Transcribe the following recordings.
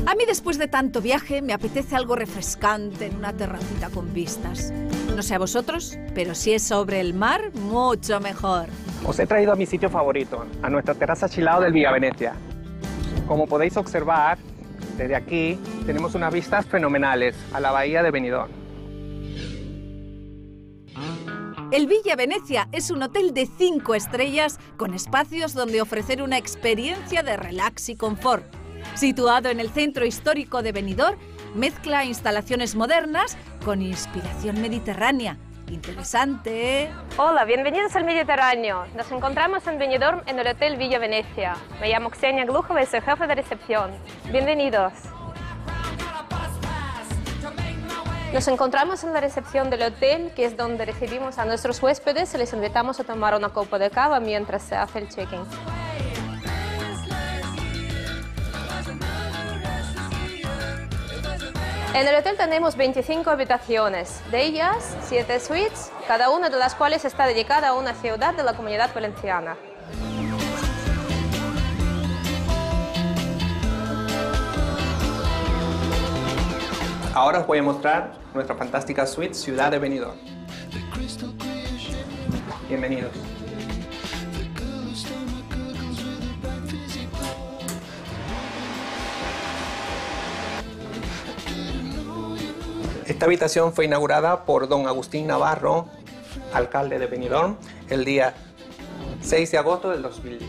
A mí después de tanto viaje me apetece algo refrescante en una terracita con vistas. No sé a vosotros, pero si es sobre el mar, mucho mejor. Os he traído a mi sitio favorito, a nuestra terraza Chilao del Villa Venecia. Como podéis observar, desde aquí tenemos unas vistas fenomenales a la bahía de Benidorm. El Villa Venecia es un hotel de 5 estrellas con espacios donde ofrecer una experiencia de relax y confort. Situado en el centro histórico de Benidorm, mezcla instalaciones modernas con inspiración mediterránea. Interesante, ¿eh? Hola, bienvenidos al Mediterráneo. Nos encontramos en Benidorm en el Hotel Villa Venecia. Me llamo Ksenia Gluchova y soy jefe de recepción. Bienvenidos. Nos encontramos en la recepción del hotel, que es donde recibimos a nuestros huéspedes y les invitamos a tomar una copa de cava mientras se hace el check-in. En el hotel tenemos 25 habitaciones, de ellas 7 suites, cada una de las cuales está dedicada a una ciudad de la Comunidad Valenciana. Ahora os voy a mostrar nuestra fantástica suite Ciudad de Benidorm. Bienvenidos. Esta habitación fue inaugurada por don Agustín Navarro, alcalde de Benidorm, el día 6 de agosto del 2010.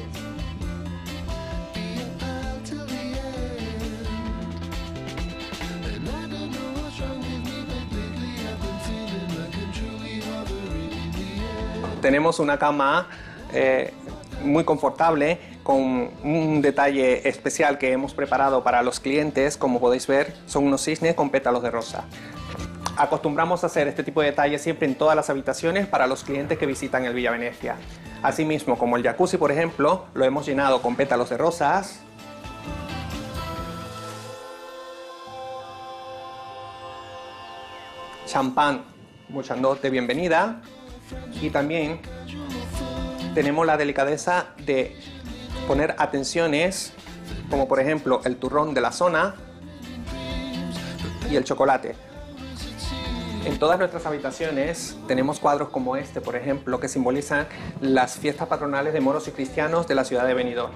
Tenemos una cama muy confortable con un detalle especial que hemos preparado para los clientes. Como podéis ver, son unos cisnes con pétalos de rosa. Acostumbramos a hacer este tipo de detalles siempre en todas las habitaciones para los clientes que visitan el Villa Venecia. Asimismo, como el jacuzzi, por ejemplo, lo hemos llenado con pétalos de rosas. Champán Muchandot de bienvenida. Y también tenemos la delicadeza de poner atenciones, como por ejemplo el turrón de la zona y el chocolate. En todas nuestras habitaciones tenemos cuadros como este, por ejemplo, que simbolizan las fiestas patronales de moros y cristianos de la ciudad de Benidorm.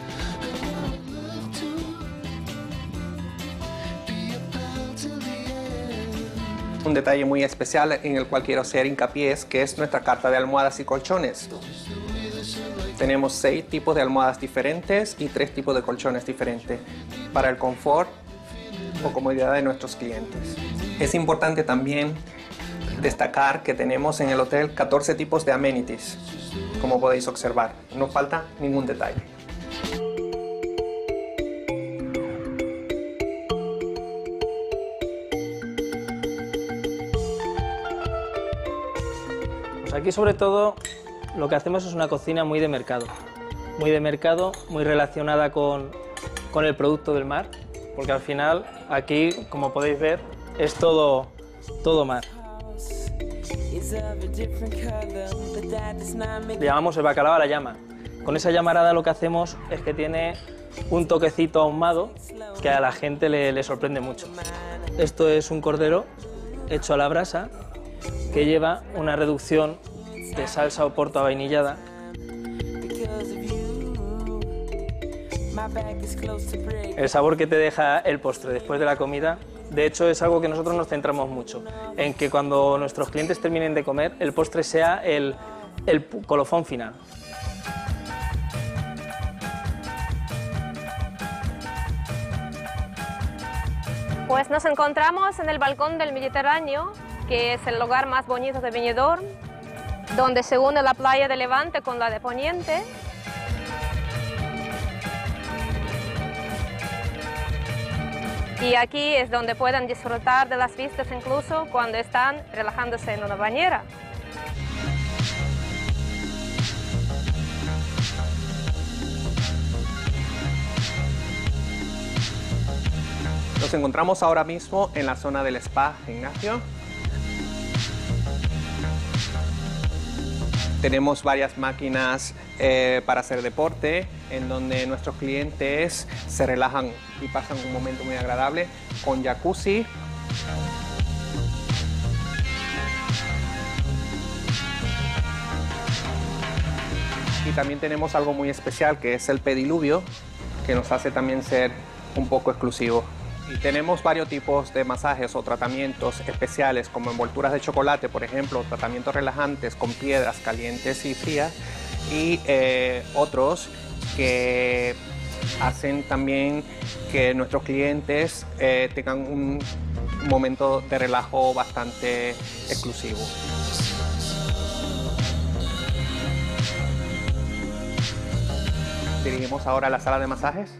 Un detalle muy especial en el cual quiero hacer hincapié es que es nuestra carta de almohadas y colchones. Tenemos 6 tipos de almohadas diferentes y 3 tipos de colchones diferentes para el confort o comodidad de nuestros clientes. Es importante también destacar que tenemos en el hotel 14 tipos de amenities, como podéis observar. No falta ningún detalle. Pues aquí sobre todo lo que hacemos es una cocina muy de mercado, muy relacionada con el producto del mar, porque al final aquí, como podéis ver, es todo mar. Le llamamos el bacalao a la llama. Con esa llamarada lo que hacemos es que tiene un toquecito ahumado que a la gente le sorprende mucho. Esto es un cordero hecho a la brasa que lleva una reducción de salsa oporto avainillada. El sabor que te deja el postre después de la comida, de hecho, es algo que nosotros nos centramos mucho, en que cuando nuestros clientes terminen de comer, el postre sea el colofón final. Pues nos encontramos en el balcón del Mediterráneo, que es el lugar más bonito de Benidorm, donde se une la playa de Levante con la de Poniente. Y aquí es donde pueden disfrutar de las vistas incluso cuando están relajándose en una bañera. Nos encontramos ahora mismo en la zona del spa gimnasio. Tenemos varias máquinas para hacer deporte, en donde nuestros clientes se relajan y pasan un momento muy agradable con jacuzzi. Y también tenemos algo muy especial que es el pediluvio, que nos hace también ser un poco exclusivo. Y tenemos varios tipos de masajes o tratamientos especiales como envolturas de chocolate, por ejemplo, tratamientos relajantes con piedras calientes y frías, y otros que hacen también que nuestros clientes tengan un momento de relajo bastante exclusivo. Dirigimos ahora a la sala de masajes.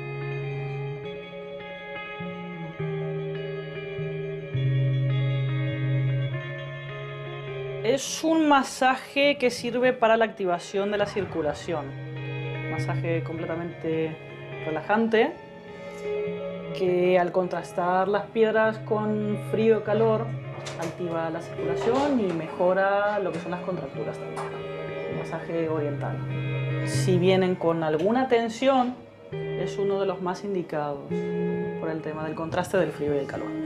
Es un masaje que sirve para la activación de la circulación. Un masaje completamente relajante que al contrastar las piedras con frío y calor activa la circulación y mejora lo que son las contracturas también. Un masaje oriental. Si vienen con alguna tensión, es uno de los más indicados por el tema del contraste del frío y del calor.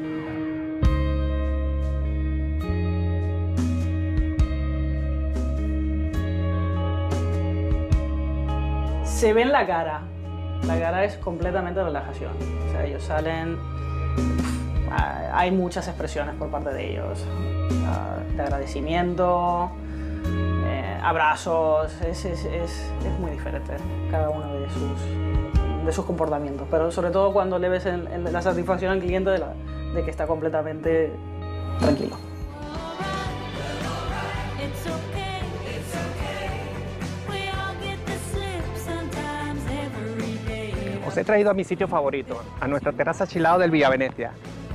Se ve en la cara es completamente relajación. O sea, ellos salen, hay muchas expresiones por parte de ellos, de agradecimiento, abrazos, es muy diferente cada uno de sus comportamientos, pero sobre todo cuando le ves en la satisfacción al cliente de que está completamente tranquilo. Os he traído a mi sitio favorito, a nuestra terraza Chilao del Villa Venecia.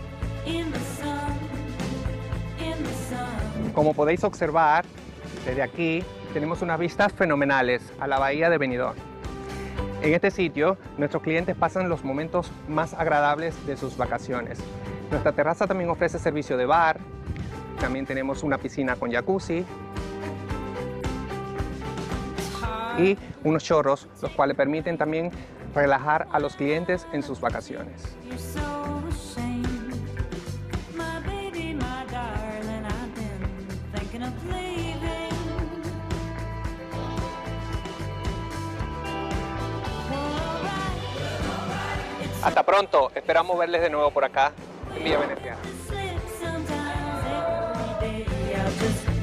Como podéis observar, desde aquí tenemos unas vistas fenomenales a la bahía de Benidorm. En este sitio, nuestros clientes pasan los momentos más agradables de sus vacaciones. Nuestra terraza también ofrece servicio de bar, también tenemos una piscina con jacuzzi y unos chorros, los cuales permiten también relajar a los clientes en sus vacaciones. Hasta pronto, esperamos verles de nuevo por acá en Villa Venecia.